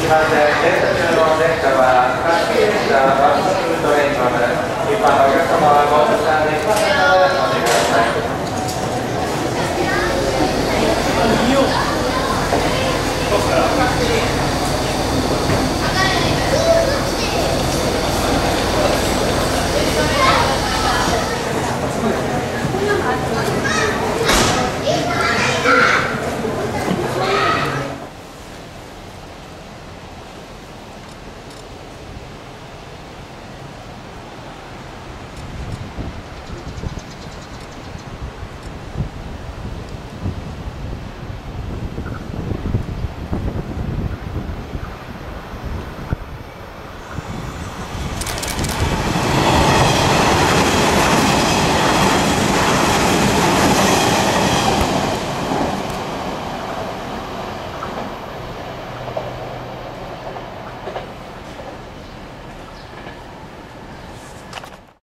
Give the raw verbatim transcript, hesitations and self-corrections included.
みません、停車中の電車は貸し切り列車バスルートレインまで、一般のお客様はご乗車できませんのでお願いします。いいよ。